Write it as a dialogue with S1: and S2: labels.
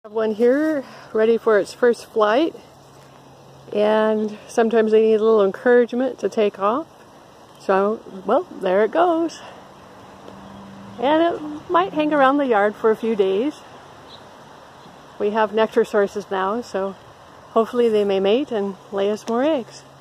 S1: I have one here ready for its first flight, and sometimes they need a little encouragement to take off. So, well, there it goes. And it might hang around the yard for a few days. We have nectar sources now, so hopefully they may mate and lay us more eggs.